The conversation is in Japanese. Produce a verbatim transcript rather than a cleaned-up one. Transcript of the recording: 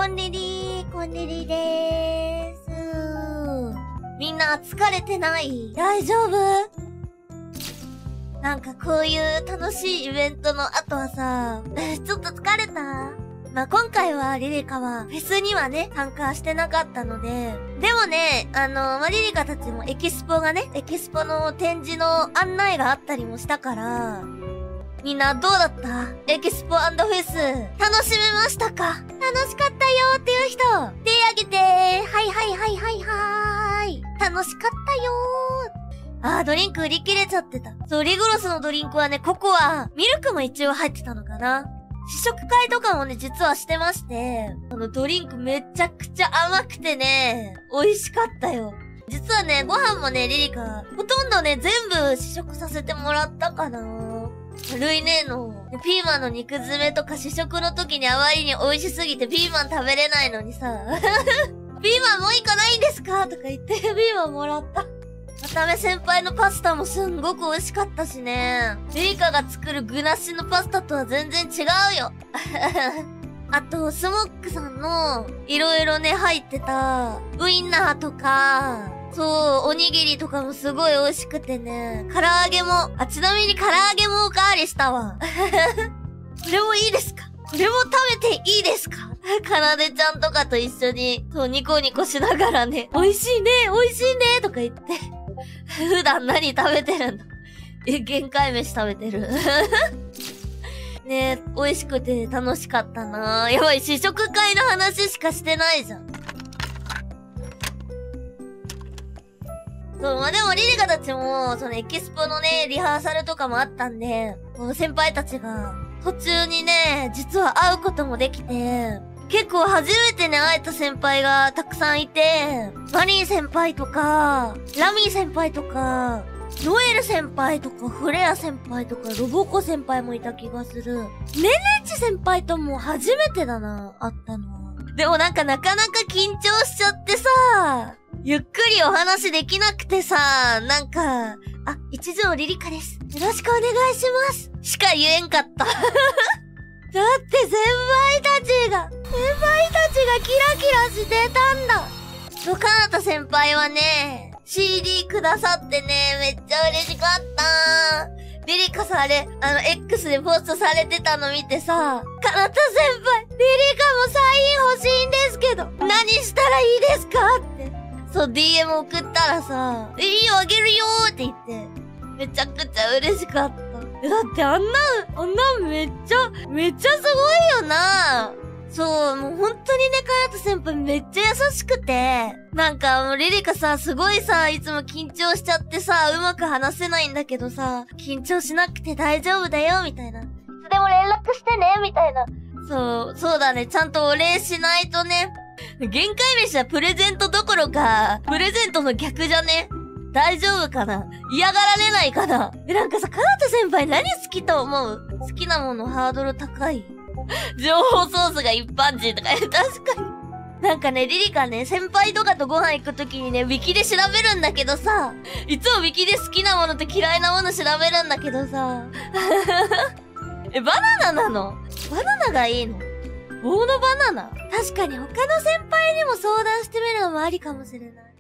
こんりりー、こんりりでーす。みんな疲れてない？大丈夫？なんかこういう楽しいイベントの後はさ、ちょっと疲れた？まあ、今回はリリカはフェスにはね、参加してなかったので、でもね、あの、まあ、リリカたちもエキスポがね、エキスポの展示の案内があったりもしたから、みんなどうだった？エキスポ&フェス、楽しめましたか？楽しかったよっていう人、手あげてー。はいはいはいはいはーい。楽しかったよー。あー、ドリンク売り切れちゃってた。そう、リグロスのドリンクはね、ココア、ミルクも一応入ってたのかな。試食会とかもね、実はしてまして、このドリンクめちゃくちゃ甘くてね、美味しかったよ。実はね、ご飯もね、リリカ、ほとんどね、全部試食させてもらったかな。ルイネの、ピーマンの肉詰めとか試食の時にあまりに美味しすぎてピーマン食べれないのにさ、ピーマンもう一個ないんですかとか言ってピーマンもらった。渡辺先輩のパスタもすんごく美味しかったしね。リリカが作る具なしのパスタとは全然違うよ。あと、スモックさんのいろいろね入ってたウインナーとか、そう、おにぎりとかもすごい美味しくてね。唐揚げも、あ、ちなみに唐揚げもおかわりしたわ。これもいいですか？これも食べていいですか？かなでちゃんとかと一緒に、そう、ニコニコしながらね、美味しいね、美味しいね、とか言って。普段何食べてるんだ？え、限界飯食べてる。ねえ、美味しくて楽しかったな。やばい、試食会の話しかしてないじゃん。そう、まあ、でもリリカたちも、そのエキスポのね、リハーサルとかもあったんで、先輩たちが、途中にね、実は会うこともできて、結構初めてね、会えた先輩がたくさんいて、マリー先輩とか、ラミー先輩とか、ノエル先輩とか、フレア先輩とか、ロボコ先輩もいた気がする。ネネチ先輩とも初めてだな、会ったのは。でもなんかなかなか緊張しちゃってさ、ゆっくりお話できなくてさ、なんか、あ、一条リリカです。よろしくお願いします。しか言えんかった。だって先輩たちが、先輩たちがキラキラしてたんだ。そう、かなた先輩はね、シーディー くださってね、めっちゃ嬉しかった。リリカさんあれ、あの、X でポストされてたの見てさ、かなた先輩、リリカもサイン欲しいんですけど、何したらいいですかって。そう、ディーエム 送ったらさ、いいよ、あげるよーって言って、めちゃくちゃ嬉しかった。だってあんな、あんなめっちゃ、めっちゃすごいよな。そう、もう本当にね、かなた先輩めっちゃ優しくて、なんかもうリリカさ、すごいさ、いつも緊張しちゃってさ、うまく話せないんだけどさ、緊張しなくて大丈夫だよ、みたいな。いつでも連絡してね、みたいな。そう、そうだね、ちゃんとお礼しないとね。限界飯はプレゼントどころか、プレゼントの逆じゃね？大丈夫かな？嫌がられないかな？え、なんかさ、かなた先輩何好きと思う？好きなものハードル高い？情報ソースが一般人とか、確かに。なんかね、リリカね、先輩とかとご飯行くときにね、ウィキで調べるんだけどさ、いつもウィキで好きなものと嫌いなもの調べるんだけどさ、え、バナナなの？バナナがいいの？棒のバナナ？確かに他の先輩にも相談してみるのもありかもしれない。